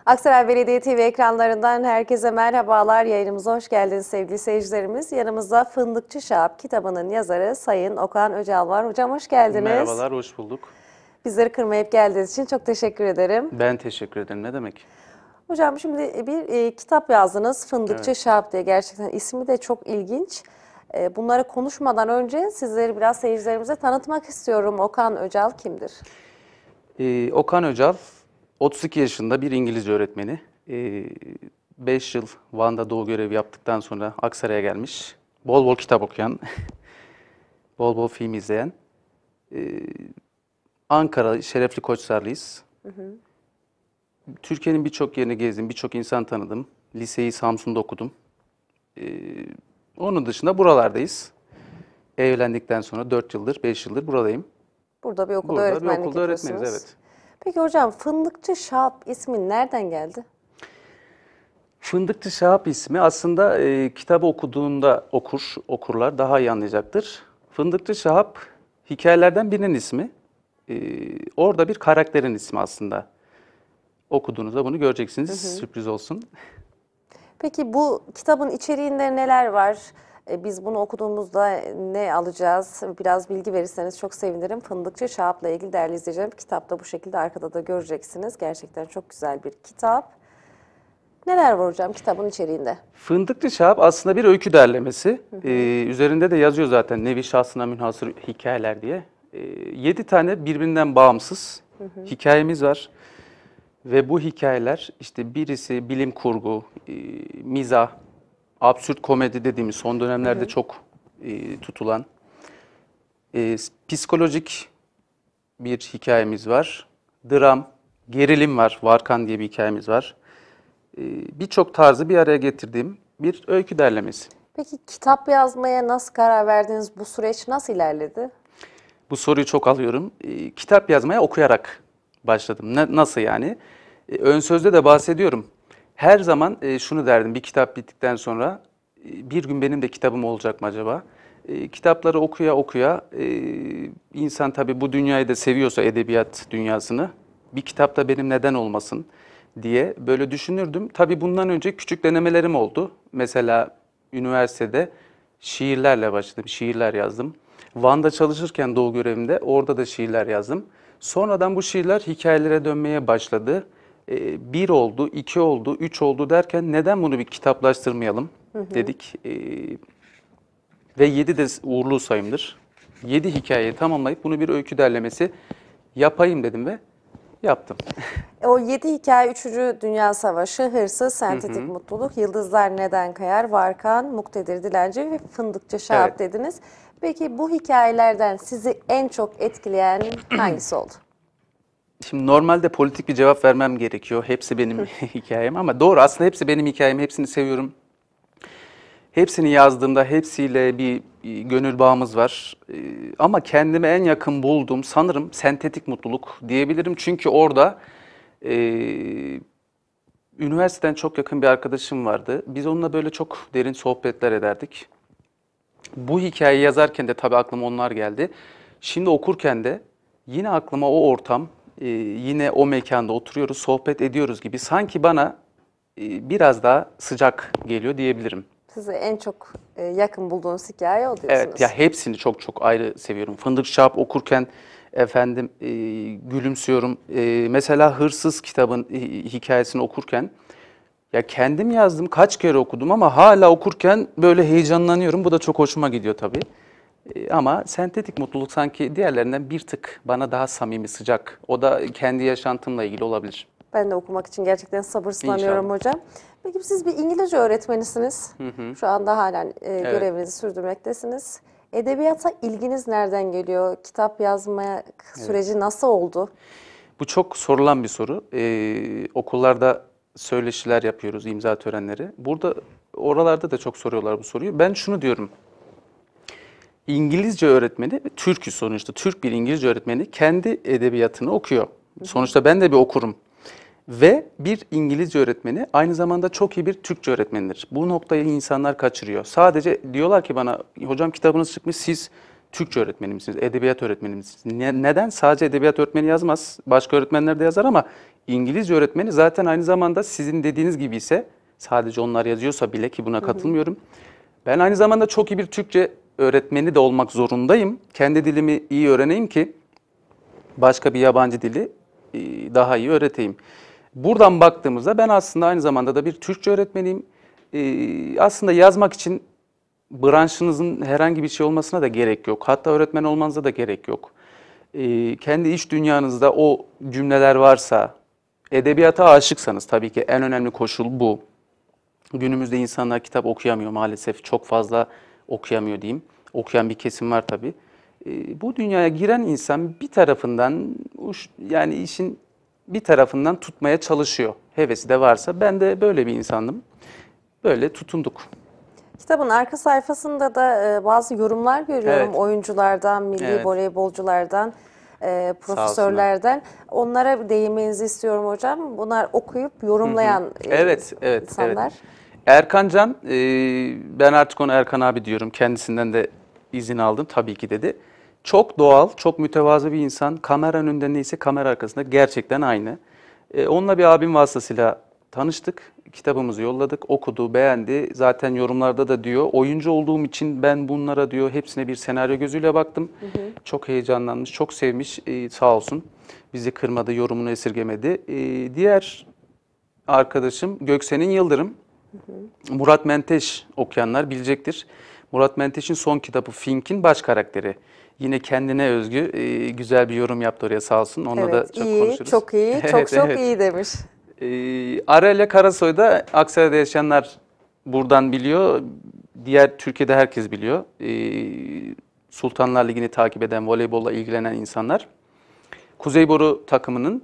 Aksaray Belediye TV ekranlarından herkese merhabalar. Yayınımıza hoş geldiniz sevgili seyircilerimiz. Yanımızda Fındıkçı Şahap kitabının yazarı Sayın Okan Öcal var. Hocam hoş geldiniz. Merhabalar, hoş bulduk. Bizleri kırmayıp geldiğiniz için çok teşekkür ederim. Ben teşekkür ederim. Ne demek? Hocam şimdi bir kitap yazdınız Fındıkçı Şahap diye. Gerçekten ismi de çok ilginç. Bunları konuşmadan önce sizleri biraz seyircilerimize tanıtmak istiyorum. Okan Öcal kimdir? Okan Öcal, 32 yaşında bir İngilizce öğretmeni. 5 yıl Van'da doğu görevi yaptıktan sonra Aksaray'a gelmiş. Bol bol kitap okuyan, bol bol film izleyen. Ankara, Şerefli Koçsarlıyız. Türkiye'nin birçok yerini gezdim, birçok insan tanıdım. Liseyi Samsun'da okudum. Onun dışında buralardayız. Evlendikten sonra 4 yıldır, 5 yıldır buradayım. Burada bir okulda Burada öğretmenlik bir okulda yapıyorsunuz. öğretmeniz, evet. Peki hocam Fındıkçı Şahap ismi nereden geldi? Fındıkçı Şahap ismi aslında kitabı okuduğunda okurlar daha iyi anlayacaktır. Fındıkçı Şahap hikayelerden birinin ismi. Orada bir karakterin ismi aslında. Okuduğunuzda bunu göreceksiniz. Sürpriz olsun. Peki bu kitabın içeriğinde neler var? Biz bunu okuduğumuzda ne alacağız? Biraz bilgi verirseniz çok sevinirim. Fındıkçı Şahap'la ilgili değerli izleyicilerim, kitapta bu şekilde arkada da göreceksiniz. Gerçekten çok güzel bir kitap. Neler var hocam kitabın içeriğinde? Fındıkçı Şahap aslında bir öykü derlemesi. Üzerinde de yazıyor zaten Nevi Şahsına Münhasır Hikayeler diye. 7 tane birbirinden bağımsız hikayemiz var. Ve bu hikayeler işte birisi bilim kurgu, mizah, absürt komedi dediğimiz son dönemlerde çok tutulan psikolojik bir hikayemiz var. Dram, gerilim var. Varkan diye bir hikayemiz var. Birçok tarzı bir araya getirdiğim bir öykü derlemesi. Peki kitap yazmaya nasıl karar verdiniz? Bu süreç nasıl ilerledi? Bu soruyu çok alıyorum. Kitap yazmaya okuyarak başladım. Nasıl yani? Ön sözde de bahsediyorum. Her zaman şunu derdim, bir kitap bittikten sonra bir gün benim de kitabım olacak mı acaba? Kitapları okuya insan tabii bu dünyayı da seviyorsa, edebiyat dünyasını, bir kitap da benim neden olmasın diye böyle düşünürdüm. Tabii bundan önce küçük denemelerim oldu. Mesela üniversitede şiirlerle başladım, şiirler yazdım. Van'da çalışırken doğu görevimde orada da şiirler yazdım. Sonradan bu şiirler hikayelere dönmeye başladı. 1 oldu, 2 oldu, 3 oldu derken neden bunu bir kitaplaştırmayalım dedik. Ve 7 de uğurlu sayımdır. 7 hikayeyi tamamlayıp bunu bir öykü derlemesi yapayım dedim ve yaptım. O 7 hikaye 3. Dünya Savaşı, Hırsız, Sentetik Mutluluk, Yıldızlar Neden Kayar, Varkan, Muktedir Dilenci ve Fındıkçı Şahap dediniz. Peki bu hikayelerden sizi en çok etkileyen hangisi oldu? Şimdi normalde politik bir cevap vermem gerekiyor. Hepsi benim hikayem ama doğru, aslında hepsi benim hikayem. Hepsini seviyorum. Hepsini yazdığımda hepsiyle bir gönül bağımız var. Ama kendime en yakın bulduğum sanırım Sentetik Mutluluk diyebilirim. Çünkü orada üniversiteden çok yakın bir arkadaşım vardı. Biz onunla böyle çok derin sohbetler ederdik. Bu hikayeyi yazarken de tabii aklıma onlar geldi. Şimdi okurken de yine aklıma o ortam, yine o mekanda oturuyoruz, sohbet ediyoruz gibi. Sanki bana biraz daha sıcak geliyor diyebilirim. Size en çok yakın bulduğunuz hikaye o diyorsunuz. Evet, ya hepsini çok çok ayrı seviyorum. Fındıkçı Şahap okurken efendim gülümsüyorum. Mesela Hırsız kitabın hikayesini okurken ya kendim yazdım, kaç kere okudum ama hala okurken böyle heyecanlanıyorum. Bu da çok hoşuma gidiyor tabii. Ama Sentetik Mutluluk sanki diğerlerinden bir tık bana daha samimi, sıcak. O da kendi yaşantımla ilgili olabilir. Ben de okumak için gerçekten sabırsızlanıyorum İnşallah. hocam. Peki siz bir İngilizce öğretmenisiniz. Şu anda halen görevinizi sürdürmektesiniz. Edebiyata ilginiz nereden geliyor? Kitap yazmaya süreci nasıl oldu? Bu çok sorulan bir soru. Okullarda söyleşiler yapıyoruz, imza törenleri. Oralarda da çok soruyorlar bu soruyu. Ben şunu diyorum. İngilizce öğretmeni, Türk'ü sonuçta, Türk bir İngilizce öğretmeni kendi edebiyatını okuyor. Sonuçta ben de bir okurum. Ve bir İngilizce öğretmeni aynı zamanda çok iyi bir Türkçe öğretmenidir. Bu noktayı insanlar kaçırıyor. Sadece diyorlar ki bana, hocam kitabınız çıkmış, siz Türkçe öğretmeni misiniz, edebiyat öğretmeni misiniz? Neden? Sadece edebiyat öğretmeni yazmaz. Başka öğretmenler de yazar ama İngilizce öğretmeni zaten aynı zamanda sizin dediğiniz gibi ise sadece onlar yazıyorsa bile ki buna katılmıyorum. Ben aynı zamanda çok iyi bir Türkçe öğretmeni de olmak zorundayım. Kendi dilimi iyi öğreneyim ki başka bir yabancı dili daha iyi öğreteyim. Buradan baktığımızda ben aslında aynı zamanda da bir Türkçe öğretmeniyim. Aslında yazmak için branşınızın herhangi bir şey olmasına da gerek yok. Hatta öğretmen olmanıza da gerek yok. Kendi iç dünyanızda o cümleler varsa, edebiyata aşıksanız tabii ki en önemli koşul bu. Günümüzde insanlar kitap okuyamıyor maalesef. Çok fazla okuyamıyor diyeyim. Okuyan bir kesim var tabii. Bu dünyaya giren insan bir tarafından yani işin bir tarafından tutmaya çalışıyor. Hevesi de varsa ben de böyle bir insandım. Böyle tutunduk. Kitabın arka sayfasında da bazı yorumlar görüyorum Evet. oyunculardan, milli Evet. voleybolculardan, profesörlerden. Onlara bir değinmenizi istiyorum hocam. Bunlar okuyup yorumlayan Evet, evet, insanlar. evet. Erkan Can, ben artık ona Erkan abi diyorum. Kendisinden de izin aldım tabii ki dedi. Çok doğal, çok mütevazı bir insan. Kamera önünde neyse kamera arkasında gerçekten aynı. Onunla bir abim vasıtasıyla tanıştık. Kitabımızı yolladık, okudu, beğendi. Zaten yorumlarda da diyor, oyuncu olduğum için ben bunlara diyor hepsine bir senaryo gözüyle baktım. Çok heyecanlanmış, çok sevmiş, sağ olsun. Bizi kırmadı, yorumunu esirgemedi. Diğer arkadaşım Göksen'in Yıldırım. Murat Menteş okuyanlar bilecektir. Murat Menteş'in son kitabı Fink'in baş karakteri. Yine kendine özgü güzel bir yorum yaptı oraya sağ olsun. Onunla da çok iyi, konuşuruz. çok iyi, Evet, çok evet. iyi demiş. Arelya Karasoy da Aksaray'da yaşayanlar buradan biliyor. Diğer Türkiye'de herkes biliyor. Sultanlar Ligi'ni takip eden, voleybolla ilgilenen insanlar. Kuzeyboru takımının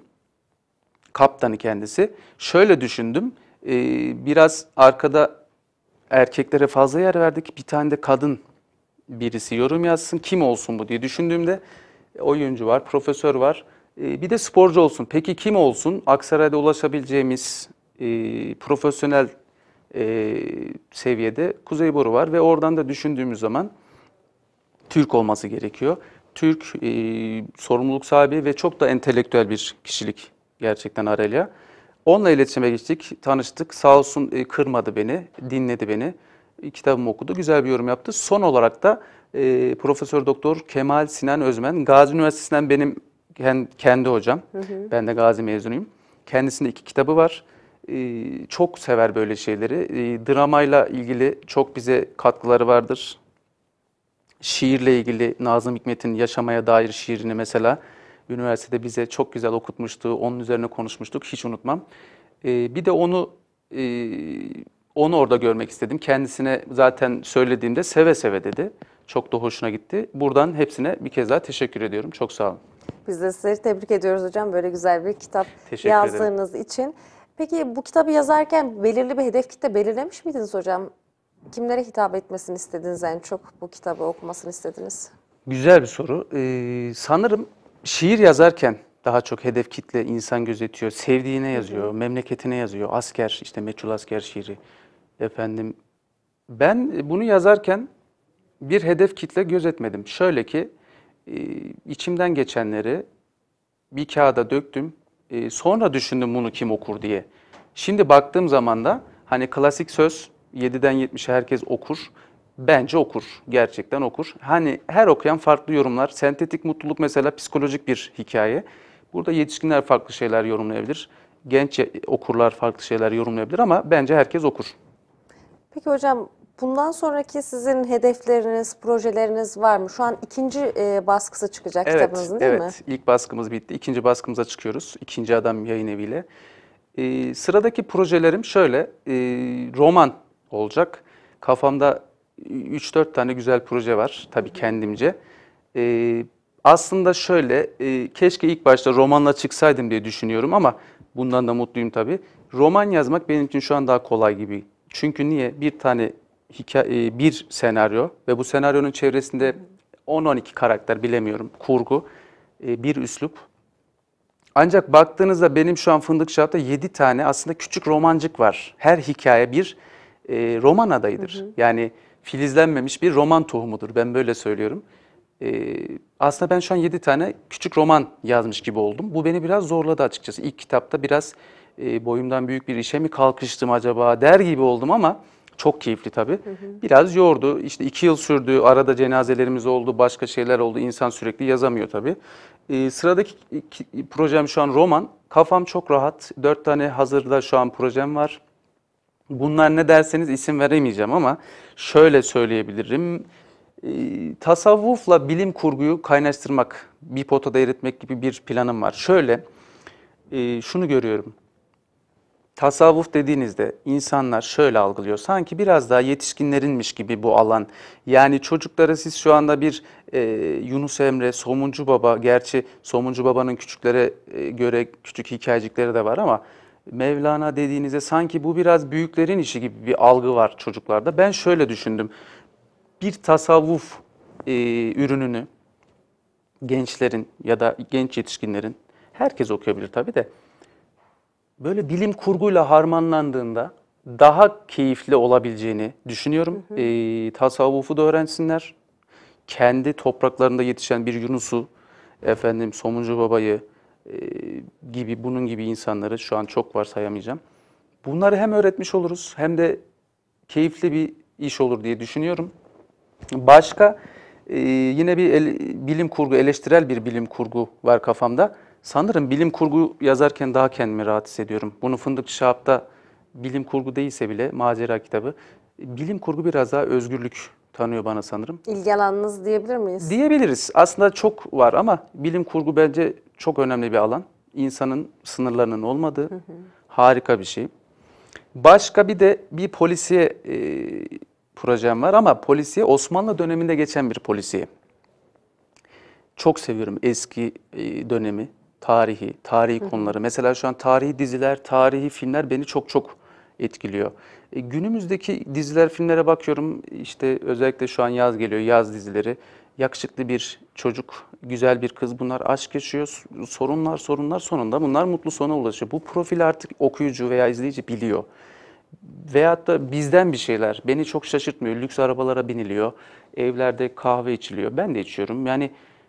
kaptanı kendisi. Şöyle düşündüm. Biraz arkada erkeklere fazla yer verdik. Bir tane de kadın birisi yorum yazsın. Kim olsun bu diye düşündüğümde oyuncu var, profesör var. Bir de sporcu olsun. Peki kim olsun? Aksaray'da ulaşabileceğimiz profesyonel seviyede Kuzeyboru var ve oradan da düşündüğümüz zaman Türk olması gerekiyor. Türk, sorumluluk sahibi ve çok da entelektüel bir kişilik gerçekten Arelya. Onunla iletişime geçtik, tanıştık. Sağ olsun kırmadı beni, dinledi beni. Kitabımı okudu, güzel bir yorum yaptı. Son olarak da Profesör Doktor Kemal Sinan Özmen, Gazi Üniversitesi'nden benim kendi hocam. Ben de Gazi mezunuyum. Kendisinde 2 kitabı var. Çok sever böyle şeyleri. Dramayla ilgili çok bize katkıları vardır. Şiirle ilgili Nazım Hikmet'in Yaşamaya Dair şiirini mesela üniversitede bize çok güzel okutmuştu. Onun üzerine konuşmuştuk. Hiç unutmam. Bir de onu orada görmek istedim. Kendisine zaten söylediğimde seve seve dedi. Çok da hoşuna gitti. Buradan hepsine bir kez daha teşekkür ediyorum. Çok sağ olun. Biz de sizleri tebrik ediyoruz hocam böyle güzel bir kitap Teşekkür yazdığınız için. Peki bu kitabı yazarken belirli bir hedef kitle belirlemiş miydiniz hocam? Kimlere hitap etmesini istediniz en çok, bu kitabı okumasını istediniz? Güzel bir soru. Sanırım şiir yazarken daha çok hedef kitle insan gözetiyor. Sevdiğine yazıyor, memleketine yazıyor. Asker, işte Meçhul Asker şiiri. Efendim, ben bunu yazarken bir hedef kitle gözetmedim. Şöyle ki, içimden geçenleri bir kağıda döktüm. Sonra düşündüm bunu kim okur diye. Şimdi baktığım zaman da hani klasik söz 7'den 70'e herkes okur. Bence okur. Gerçekten okur. Hani her okuyan farklı yorumlar. Sentetik mutluluk mesela psikolojik bir hikaye. Burada yetişkinler farklı şeyler yorumlayabilir. Genç okurlar farklı şeyler yorumlayabilir ama bence herkes okur. Peki hocam bundan sonraki sizin hedefleriniz, projeleriniz var mı? Şu an 2. Baskısı çıkacak kitabınızın değil mi? Evet. İlk baskımız bitti. 2. baskımıza çıkıyoruz. 2. Adam Yayın Evi'yle. Sıradaki projelerim şöyle, roman olacak. Kafamda 3-4 tane güzel proje var tabii kendimce. Aslında şöyle, keşke ilk başta romanla çıksaydım diye düşünüyorum ama bundan da mutluyum tabii. Roman yazmak benim için şu an daha kolay gibi. Çünkü niye? Bir tane hikaye, bir senaryo ve bu senaryonun çevresinde 10-12 karakter bilemiyorum, kurgu, bir üslup. Ancak baktığınızda benim şu an Fındık Şahap'ta 7 tane aslında küçük romancık var. Her hikaye bir roman adayıdır. Yani filizlenmemiş bir roman tohumudur. Ben böyle söylüyorum. Aslında ben şu an 7 tane küçük roman yazmış gibi oldum. Bu beni biraz zorladı açıkçası. İlk kitapta biraz boyumdan büyük bir işe mi kalkıştım acaba der gibi oldum ama çok keyifli tabii. Biraz yordu. İşte 2 yıl sürdü. Arada cenazelerimiz oldu, başka şeyler oldu. İnsan sürekli yazamıyor tabii. Sıradaki projem şu an roman. Kafam çok rahat. 4 tane hazırda şu an projem var. Bunlar ne derseniz isim veremeyeceğim ama şöyle söyleyebilirim. Tasavvufla bilim kurguyu kaynaştırmak, bir potada eritmek gibi bir planım var. Şöyle, şunu görüyorum. Tasavvuf dediğinizde insanlar şöyle algılıyor. Sanki biraz daha yetişkinlerinmiş gibi bu alan. Yani çocuklara siz şu anda bir Yunus Emre, Somuncu Baba, gerçi Somuncu Baba'nın küçüklere göre küçük hikayecikleri de var ama Mevlana dediğinizde sanki bu biraz büyüklerin işi gibi bir algı var çocuklarda. Ben şöyle düşündüm. Bir tasavvuf ürününü gençlerin ya da genç yetişkinlerin, herkes okuyabilir tabii de, böyle bilim kurguyla harmanlandığında daha keyifli olabileceğini düşünüyorum. Tasavvufu da öğrensinler. Kendi topraklarında yetişen bir Yunus'u, efendim Somuncu Baba'yı e, gibi bunun gibi insanları şu an çok var sayamayacağım. Bunları hem öğretmiş oluruz hem de keyifli bir iş olur diye düşünüyorum. Başka yine bir bilim kurgu, eleştirel bir bilim kurgu var kafamda. Sanırım bilim kurgu yazarken daha kendimi rahat hissediyorum. Bunu Fındıkçı Şahap'ta bilim kurgu değilse bile macera kitabı. Bilim kurgu biraz daha özgürlük tanıyor bana sanırım. İlgi alanınız diyebilir miyiz? Diyebiliriz. Aslında çok var ama bilim kurgu bence çok önemli bir alan. İnsanın sınırlarının olmadığı harika bir şey. Başka bir de bir polisiye projem var ama polisiye Osmanlı döneminde geçen bir polisiye. Çok seviyorum eski dönemi, tarihi konuları. Mesela şu an tarihi diziler, tarihi filmler beni çok çok etkiliyor. Günümüzdeki diziler, filmlere bakıyorum. İşte özellikle şu an yaz geliyor, yaz dizileri. Yakışıklı bir çocuk, güzel bir kız, bunlar aşk yaşıyor. Sorunlar sonunda bunlar mutlu sona ulaşıyor. Bu profil artık okuyucu veya izleyici biliyor. Veyahut da bizden bir şeyler beni çok şaşırtmıyor. Lüks arabalara biniliyor, evlerde kahve içiliyor. Ben de içiyorum. Yani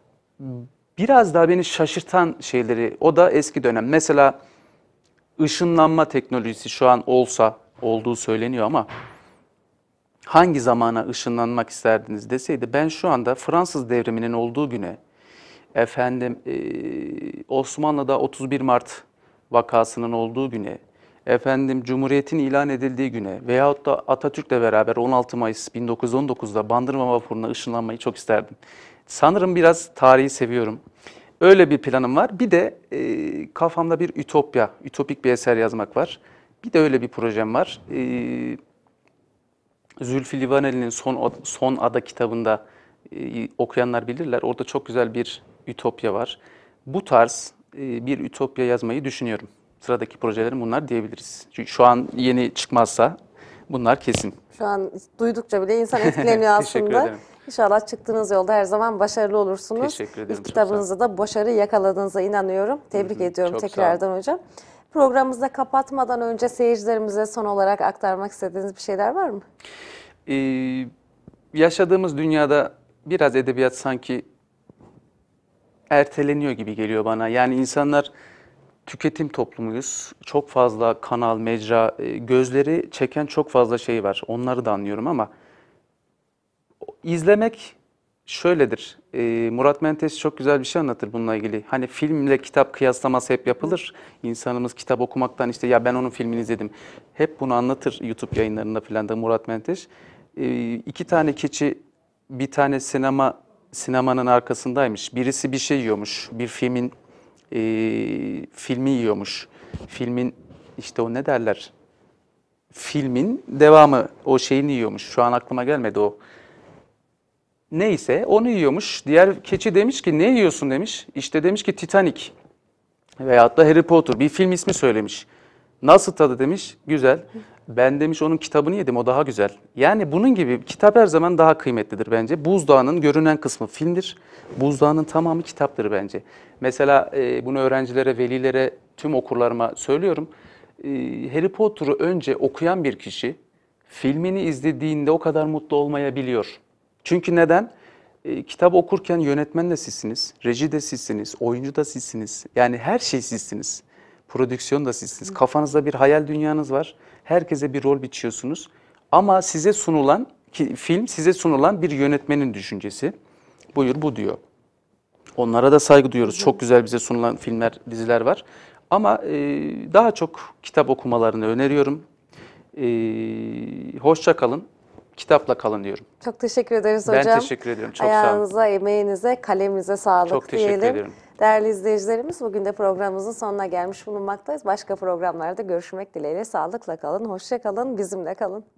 biraz daha beni şaşırtan şeyleri, o da eski dönem. Mesela ışınlanma teknolojisi şu an olduğu söyleniyor ama hangi zamana ışınlanmak isterdiniz deseydi, ben şu anda Fransız devriminin olduğu güne, efendim Osmanlı'da 31 Mart vakasının olduğu güne, efendim Cumhuriyet'in ilan edildiği güne veyahut da Atatürk'le beraber 16 Mayıs 1919'da Bandırma Vapuru'na ışınlanmayı çok isterdim. Sanırım biraz tarihi seviyorum. Öyle bir planım var. Bir de kafamda bir ütopik bir eser yazmak var. Bir de öyle bir projem var. Zülfü Livaneli'nin Son Ada kitabında okuyanlar bilirler. Orada çok güzel bir ütopya var. Bu tarz bir ütopya yazmayı düşünüyorum. Sıradaki projelerim bunlar diyebiliriz. Çünkü şu an yeni çıkmazsa bunlar kesin. Şu an duydukça bile insan etkileniyor Teşekkür aslında. ederim. İnşallah çıktığınız yolda her zaman başarılı olursunuz. Teşekkür ederim, İlk çok kitabınızda da başarı yakaladığınıza inanıyorum. Tebrik ediyorum çok sağ tekrardan hocam. Programımızda kapatmadan önce seyircilerimize son olarak aktarmak istediğiniz bir şeyler var mı? Yaşadığımız dünyada biraz edebiyat sanki erteleniyor gibi geliyor bana. Yani insanlar tüketim toplumuyuz. Çok fazla kanal, mecra, gözleri çeken çok fazla şey var. Onları da anlıyorum ama izlemek şöyledir. Murat Menteş çok güzel bir şey anlatır bununla ilgili. Hani filmle kitap kıyaslaması hep yapılır. İnsanımız kitap okumaktan işte ya ben onun filmini izledim. Hep bunu anlatır YouTube yayınlarında falan da Murat Menteş. İki tane keçi bir tane sinemanın arkasındaymış. Birisi bir şey yiyormuş. Bir filmi yiyormuş. Filmin işte o ne derler? Filmin devamı o şeyini yiyormuş. Şu an aklıma gelmedi o. Neyse onu yiyormuş. Diğer keçi demiş ki ne yiyorsun demiş. İşte demiş ki Titanic veyahut da Harry Potter bir film ismi söylemiş. Nasıl tadı demiş. Güzel. Ben demiş onun kitabını yedim o daha güzel. Yani bunun gibi kitap her zaman daha kıymetlidir bence. Buzdağının görünen kısmı filmdir. Buzdağının tamamı kitaptır bence. Mesela bunu öğrencilere, velilere, tüm okurlarıma söylüyorum. Harry Potter'ı önce okuyan bir kişi filmini izlediğinde o kadar mutlu olmayabiliyor. Çünkü neden? Kitap okurken yönetmen de sizsiniz, reji de sizsiniz, oyuncu da sizsiniz. Yani her şey sizsiniz. Prodüksiyon da sizsiniz. Kafanızda bir hayal dünyanız var. Herkese bir rol biçiyorsunuz. Ama size sunulan, film size sunulan bir yönetmenin düşüncesi. Buyur bu diyor. Onlara da saygı duyuyoruz. Çok güzel bize sunulan filmler, diziler var. Ama daha çok kitap okumalarını öneriyorum. Hoşça kalın, kitapla kalın diyorum. Çok teşekkür ederiz Ben hocam. teşekkür ediyorum. Çok sağ olun. Ayağınıza, emeğinize, kalemize sağlık Çok teşekkür diyelim. ediyorum. Değerli izleyicilerimiz, bugün de programımızın sonuna gelmiş bulunmaktayız. Başka programlarda görüşmek dileğiyle. Sağlıkla kalın, hoşça kalın, bizimle kalın.